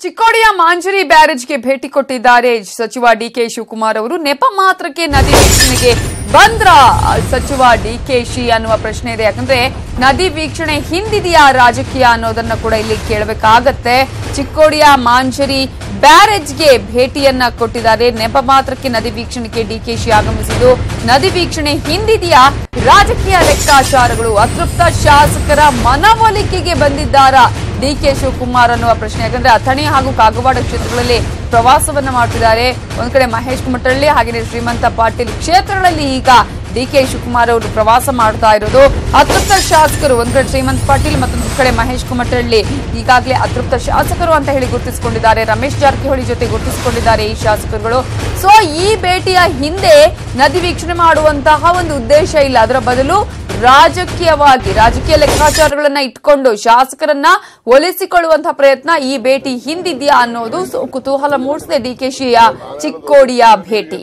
ಚಿಕ್ಕೋಡಿಯ ಮಾಂಜರಿ ಬ್ಯಾರೇಜ್ಗೆ ಭೇಟಿ ಕೊಟ್ಟಿದ್ದಾರೆ ಸಚಿವ ಡಿಕೆ ಶಿವಕುಮಾರ್ ಅವರು. ನೆಪ ಮಾತ್ರಕ್ಕೆ ನದಿ ವೀಕ್ಷಣೆಗೆ ಬಂದ್ರ ಸಚಿವ ಡಿಕೆಶಿ ಅನ್ನುವ ಪ್ರಶ್ನೆ ಇದೆ. ಯಾಕಂದ್ರೆ ನದಿ ವೀಕ್ಷಣೆ ಹಿಂದಿದೆಯಾ ರಾಜಕೀಯ ಅನ್ನೋದನ್ನ ಕೂಡ ಇಲ್ಲಿ ಕೇಳಬೇಕಾಗತ್ತೆ. ಚಿಕ್ಕೋಡಿಯ ಮಾಂಜರಿ ಬ್ಯಾರೇಜ್ಗೆ ಭೇಟಿಯನ್ನ ಕೊಟ್ಟಿದ್ದಾರೆ. ನೆಪ ಮಾತ್ರಕ್ಕೆ ನದಿ ವೀಕ್ಷಣೆಗೆ ಡಿಕೆಶಿ ಆಗಮಿಸಿದ್ದು, ನದಿ ವೀಕ್ಷಣೆ ಹಿಂದಿದೆಯಾ ರಾಜಕೀಯ ಲೆಕ್ಕಾಚಾರಗಳು, ಅತೃಪ್ತ ಶಾಸಕರ ಮನವೊಲಿಕೆಗೆ ಬಂದಿದ್ದಾರಾ ಡಿಕೆ ಶಿವಕುಮಾರ್ ಅನ್ನುವ ಪ್ರಶ್ನೆ. ಯಾಕಂದ್ರೆ ಅಥಣಿ ಹಾಗೂ ಕಾಗವಾಡ ಕ್ಷೇತ್ರಗಳಲ್ಲಿ ಪ್ರವಾಸವನ್ನ ಮಾಡ್ತಿದ್ದಾರೆ. ಒಂದ್ ಕಡೆ ಮಹೇಶ್ ಕುಮಟಳ್ಳಿ ಹಾಗೆಯೇ ಶ್ರೀಮಂತ ಪಾಟೀಲ್ ಕ್ಷೇತ್ರಗಳಲ್ಲಿ ಈಗ ಡಿಕೆ ಶಿವಕುಮಾರ್ ಅವರು ಪ್ರವಾಸ ಮಾಡ್ತಾ ಇರೋದು. ಅತೃಪ್ತ ಶಾಸಕರು ಒಂದ್ ಕಡೆ ಶ್ರೀಮಂತ ಪಾಟೀಲ್, ಮತ್ತೊಂದು ಕಡೆ ಮಹೇಶ್ ಕುಮಟಳ್ಳಿ ಈಗಾಗಲೇ ಅತೃಪ್ತ ಶಾಸಕರು ಅಂತ ಹೇಳಿ ಗುರುತಿಸಿಕೊಂಡಿದ್ದಾರೆ. ರಮೇಶ್ ಜಾರಕಿಹೊಳಿ ಜೊತೆ ಗುರುತಿಸಿಕೊಂಡಿದ್ದಾರೆ ಈ ಶಾಸಕರುಗಳು. ಸೊ ಈ ಭೇಟಿಯ ಹಿಂದೆ ನದಿ ವೀಕ್ಷಣೆ ಮಾಡುವಂತಹ ಒಂದು ಉದ್ದೇಶ ಇಲ್ಲ. ಅದರ ಬದಲು ರಾಜಕೀಯ ಲೆಕ್ಕಾಚಾರಗಳನ್ನ ಇಟ್ಕೊಂಡು ಶಾಸಕರನ್ನ ಒಲಿಸಿಕೊಳ್ಳುವಂತಹ ಪ್ರಯತ್ನ ಈ ಭೇಟಿ ಹಿಂದಿದ್ಯಾ ಅನ್ನೋದು ಕುತೂಹಲ ಮೂಡಿಸಿದೆ ಡಿಕೆಶಿಯ ಚಿಕ್ಕೋಡಿಯ ಭೇಟಿ.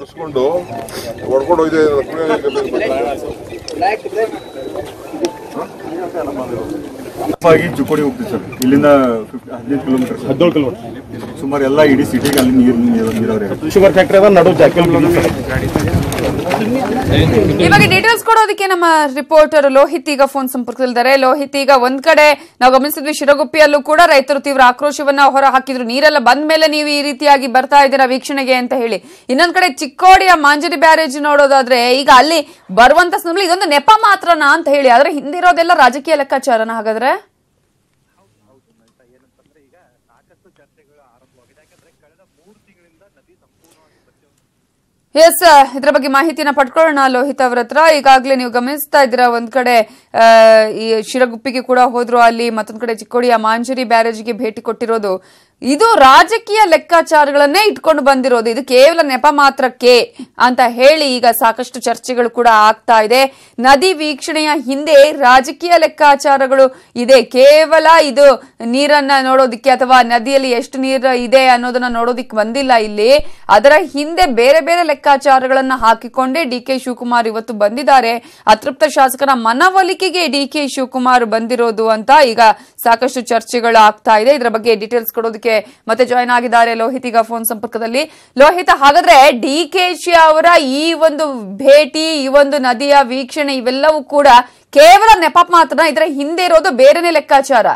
ಚಿಕ್ಕೋಡಿ ಹೋಗ್ತೀವಿ ಸರ್. ಇಲ್ಲಿಂದ 17 ಕಿಲೋಮೀಟರ್ ಸುಮಾರು ಎಲ್ಲ ಇಡೀ ಸಿಟಿಗೆ ಅಲ್ಲಿ ನೀರು ಶುಗರ್ ಫ್ಯಾಕ್ಟರಿ ಅದ ನಡು ಇವಾಗ ಡೀಟೇಲ್ಸ್ ಕೊಡೋದಕ್ಕೆ ನಮ್ಮ ರಿಪೋರ್ಟರ್ ಲೋಹಿತ್ ಈಗ ಫೋನ್ ಸಂಪರ್ಕದಲ್ಲಿದ್ದಾರೆ. ಲೋಹಿತ್, ಈಗ ಒಂದ್ ಕಡೆ ನಾವು ಗಮನಿಸಿದ್ವಿ ಶಿರಗುಪ್ಪಿಯಲ್ಲೂ ಕೂಡ ರೈತರು ತೀವ್ರ ಆಕ್ರೋಶವನ್ನ ಹೊರ ಹಾಕಿದ್ರು. ನೀರೆಲ್ಲ ಬಂದ ಮೇಲೆ ನೀವು ಈ ರೀತಿಯಾಗಿ ಬರ್ತಾ ಇದ್ದೀರಾ ವೀಕ್ಷಣೆಗೆ ಅಂತ ಹೇಳಿ. ಇನ್ನೊಂದ್ ಕಡೆ ಚಿಕ್ಕೋಡಿಯ ಮಾಂಜರಿ ಬ್ಯಾರೇಜ್ ನೋಡೋದಾದ್ರೆ ಈಗ ಅಲ್ಲಿ ಬರುವಂತ ಸಂದರ್ಭದಲ್ಲಿ ಇದೊಂದು ನೆಪ ಮಾತ್ರನಾ ಅಂತ ಹೇಳಿ, ಆದ್ರೆ ಹಿಂದಿರೋದೆಲ್ಲ ರಾಜಕೀಯ ಲೆಕ್ಕಾಚಾರನ ಹಾಗಾದ್ರೆ? ಎಸ್, ಇದರ ಬಗ್ಗೆ ಮಾಹಿತಿಯನ್ನ ಪಡ್ಕೊಳ್ಳೋಣ ಲೋಹಿತ್ ಅವರ ಹತ್ರ. ಈಗಾಗಲೇ ನೀವು ಗಮನಿಸ್ತಾ ಇದ್ದೀರಾ, ಒಂದ್ ಕಡೆ ಈ ಶಿರಗುಪ್ಪಿಗೆ ಕೂಡ ಹೋದ್ರು, ಅಲ್ಲಿ ಮತ್ತೊಂದ್ ಕಡೆ ಚಿಕ್ಕೋಡಿಯ ಮಾಂಜರಿ ಬ್ಯಾರೇಜ್ಗೆ ಭೇಟಿ ಕೊಟ್ಟಿರೋದು. ಇದು ರಾಜಕೀಯ ಲೆಕ್ಕಾಚಾರಗಳನ್ನೇ ಇಟ್ಕೊಂಡು ಬಂದಿರೋದು. ಇದು ಕೇವಲ ನೆಪ ಮಾತ್ರಕ್ಕೆ ಅಂತ ಹೇಳಿ ಈಗ ಸಾಕಷ್ಟು ಚರ್ಚೆಗಳು ಕೂಡ ಆಗ್ತಾ ಇದೆ. ನದಿ ವೀಕ್ಷಣೆಯ ಹಿಂದೆ ರಾಜಕೀಯ ಲೆಕ್ಕಾಚಾರಗಳು ಇದೆ. ಕೇವಲ ಇದು ನೀರನ್ನ ನೋಡೋದಿಕ್ಕೆ ಅಥವಾ ನದಿಯಲ್ಲಿ ಎಷ್ಟು ನೀರು ಇದೆ ಅನ್ನೋದನ್ನ ನೋಡೋದಿಕ್ಕೆ ಬಂದಿಲ್ಲ ಇಲ್ಲಿ. ಅದರ ಹಿಂದೆ ಬೇರೆ ಬೇರೆ ಲೆಕ್ಕಾಚಾರಗಳನ್ನ ಹಾಕಿಕೊಂಡೇ ಡಿಕೆ ಶಿವಕುಮಾರ್ ಇವತ್ತು ಬಂದಿದ್ದಾರೆ. ಅತೃಪ್ತ ಶಾಸಕರ ಮನವೊಲಿಕೆಗೆ ಡಿಕೆ ಶಿವಕುಮಾರ್ ಬಂದಿರೋದು ಅಂತ ಈಗ ಸಾಕಷ್ಟು ಚರ್ಚೆಗಳು ಆಗ್ತಾ ಇದೆ. ಇದರ ಬಗ್ಗೆ ಡೀಟೇಲ್ಸ್ ಕೊಡೋದಕ್ಕೆ ಮತ್ತೆ ಜಾಯ್ನ್ ಆಗಿದ್ದಾರೆ ಲೋಹಿತ್ ಈಗ ಫೋನ್ ಸಂಪರ್ಕದಲ್ಲಿ. ಲೋಹಿತ್, ಹಾಗಾದ್ರೆ ಡಿಕೆಶಿ ಅವರ ಈ ಒಂದು ಭೇಟಿ, ಈ ಒಂದು ನದಿಯ ವೀಕ್ಷಣೆ ಇವೆಲ್ಲವೂ ಕೂಡ ಕೇವಲ ನೆಪ ಮಾತ್ರ, ಇದರ ಹಿಂದೆ ಇರೋದು ಬೇರೆನೆ ಲೆಕ್ಕಾಚಾರ?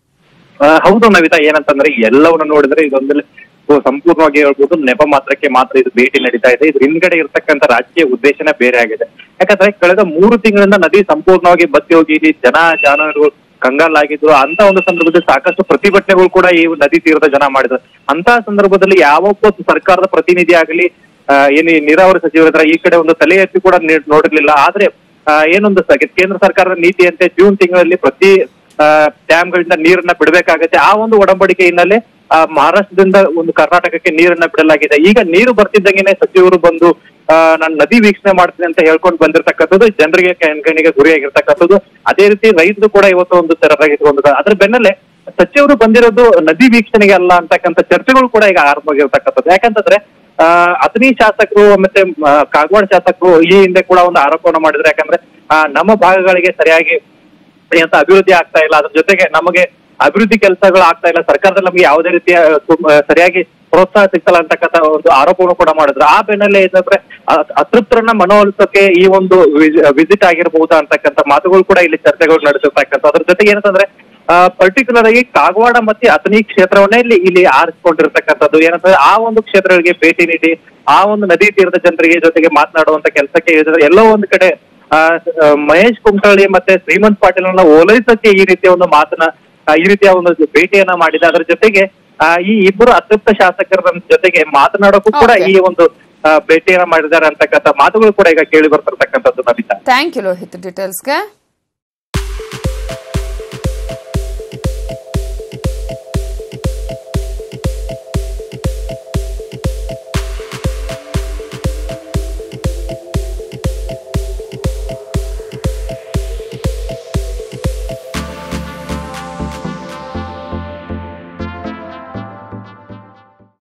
ಹೌದು ನವಿತಾ, ಏನಂತಂದ್ರೆ ಎಲ್ಲವನ್ನ ನೋಡಿದ್ರೆ ಇದೊಂದು ಸಂಪೂರ್ಣವಾಗಿ ಹೇಳ್ಬೋದು ನೆಪ ಮಾತ್ರಕ್ಕೆ ಮಾತ್ರ ಇದು ಭೇಟಿ ನಡೀತಾ ಇದೆ. ಇದ್ರ ಹಿಂದ್ಗಡೆ ಇರ್ತಕ್ಕಂಥ ರಾಜಕೀಯ ಉದ್ದೇಶನೇ ಬೇರೆ ಆಗಿದೆ. ಯಾಕಂದ್ರೆ ಕಳೆದ 3 ತಿಂಗಳಿಂದ ನದಿ ಸಂಪೂರ್ಣವಾಗಿ ಬತ್ತಿ ಹೋಗಿ ಇಲ್ಲಿ ಜಾನುವಾರುಗಳು ಕಂಗಾಲಾಗಿದ್ರು. ಅಂತ ಒಂದು ಸಂದರ್ಭದಲ್ಲಿ ಸಾಕಷ್ಟು ಪ್ರತಿಭಟನೆಗಳು ಕೂಡ ಈ ನದಿ ತೀರದ ಜನ ಮಾಡಿದ್ರು. ಅಂತ ಸಂದರ್ಭದಲ್ಲಿ ಯಾವೊಬ್ಬ ಸರ್ಕಾರದ ಪ್ರತಿನಿಧಿ ಆಗಲಿ ಏನು ನೀರಾವರಿ ಸಚಿವರ ಈ ಕಡೆ ಒಂದು ತಲೆ ಎತ್ತಿ ಕೂಡ ನೋಡಿರ್ಲಿಲ್ಲ. ಆದ್ರೆ ಏನೊಂದು ಕೇಂದ್ರ ಸರ್ಕಾರದ ನೀತಿಯಂತೆ ಜೂನ್ ತಿಂಗಳಲ್ಲಿ ಪ್ರತಿ ಡ್ಯಾಮ್ಗಳಿಂದ ನೀರನ್ನ ಬಿಡಬೇಕಾಗತ್ತೆ. ಆ ಒಂದು ಒಡಂಬಡಿಕೆ ಹಿನ್ನೆಲೆ ಮಹಾರಾಷ್ಟ್ರದಿಂದ ಒಂದು ಕರ್ನಾಟಕಕ್ಕೆ ನೀರನ್ನ ಬಿಡಲಾಗಿದೆ. ಈಗ ನೀರು ಬರ್ತಿದ್ದಂಗೆನೆ ಸಚಿವರು ಬಂದು ನಾನು ನದಿ ವೀಕ್ಷಣೆ ಮಾಡ್ತೀನಿ ಅಂತ ಹೇಳ್ಕೊಂಡು ಬಂದಿರತಕ್ಕಂಥದ್ದು ಜನರಿಗೆ ಕಣ್ಣಿಗೆ ಗುರಿಯಾಗಿರ್ತಕ್ಕಂಥದ್ದು. ಅದೇ ರೀತಿ ರೈತರು ಕೂಡ ಇವತ್ತು ಒಂದು ತೆರವಾಗಿರುವಂತದ್ದು. ಅದ್ರ ಬೆನ್ನಲ್ಲೇ ಸಚಿವರು ಬಂದಿರೋದು ನದಿ ವೀಕ್ಷಣೆಗೆ ಅಲ್ಲ ಅಂತಕ್ಕಂಥ ಚರ್ಚೆಗಳು ಕೂಡ ಈಗ ಆರಂಭವಾಗಿರ್ತಕ್ಕಂಥದ್ದು. ಯಾಕಂತಂದ್ರೆ ಅಥಣಿ ಶಾಸಕರು ಮತ್ತೆ ಕಾಗವಾಡ ಶಾಸಕರು ಈ ಹಿಂದೆ ಕೂಡ ಒಂದು ಆರೋಪವನ್ನು ಮಾಡಿದ್ರು. ಯಾಕಂದ್ರೆ ನಮ್ಮ ಭಾಗಗಳಿಗೆ ಸರಿಯಾಗಿ ಅಂತ ಅಭಿವೃದ್ಧಿ ಆಗ್ತಾ ಇಲ್ಲ, ಅದ್ರ ಜೊತೆಗೆ ನಮಗೆ ಅಭಿವೃದ್ಧಿ ಕೆಲಸಗಳು ಆಗ್ತಾ ಇಲ್ಲ, ಸರ್ಕಾರದಲ್ಲಿ ನಮಗೆ ಯಾವುದೇ ರೀತಿಯ ಸರಿಯಾಗಿ ಪ್ರೋತ್ಸಾಹ ಸಿಗ್ತಲ್ಲ ಅಂತಕ್ಕಂಥ ಒಂದು ಆರೋಪವನ್ನು ಕೂಡ ಮಾಡಿದ್ರು. ಆ ಬೆನ್ನಲ್ಲೇ ಏನಂದ್ರೆ ಅತೃಪ್ತರನ್ನ ಮನವೊಲಿಸೋಕೆ ಈ ಒಂದು ವಿಸಿಟ್ ಆಗಿರಬಹುದಾ ಅಂತಕ್ಕಂಥ ಮಾತುಗಳು ಕೂಡ ಇಲ್ಲಿ ಚರ್ಚೆಗಳು ನಡೆಸಿರ್ತಕ್ಕಂಥ. ಅದ್ರ ಜೊತೆಗೆ ಏನಂತಂದ್ರೆ ಪರ್ಟಿಕ್ಯುಲರ್ ಆಗಿ ಕಾಗವಾಡ ಮತ್ತೆ ಅಥಣಿ ಕ್ಷೇತ್ರವನ್ನೇ ಇಲ್ಲಿ ಆರಿಸಿಕೊಂಡಿರ್ತಕ್ಕಂಥದ್ದು. ಏನಂತಂದ್ರೆ ಆ ಒಂದು ಕ್ಷೇತ್ರಗಳಿಗೆ ಭೇಟಿ ನೀಡಿ ಆ ಒಂದು ನದಿ ತೀರದ ಜನರಿಗೆ ಜೊತೆಗೆ ಮಾತನಾಡುವಂತ ಕೆಲಸಕ್ಕೆ ಎಲ್ಲೋ ಒಂದು ಕಡೆ ಮಹೇಶ್ ಕುಮಟಳ್ಳಿ ಮತ್ತೆ ಶ್ರೀಮಂತ್ ಪಾಟೀಲ್ ಓಲೈಸಕ್ಕೆ ಈ ರೀತಿಯ ಒಂದು ಈ ರೀತಿಯ ಒಂದು ಭೇಟಿಯನ್ನ ಮಾಡಿದೆ. ಅದರ ಜೊತೆಗೆ ಈ ಇಬ್ಬರು ಅತೃಪ್ತ ಶಾಸಕರ ಜೊತೆಗೆ ಮಾತನಾಡೋಕ್ಕೂ ಕೂಡ ಈ ಒಂದು ಭೇಟಿಯನ್ನ ಮಾಡಿದ್ದಾರೆ ಅಂತಕ್ಕಂಥ ಮಾತುಗಳು ಕೂಡ ಈಗ ಕೇಳಿ ಬರ್ತಿರ್ತಕ್ಕಂಥದ್ದು ನವಿತಾ. Thank you Lohith ಡೀಟೇಲ್ಸ್ಗೆ.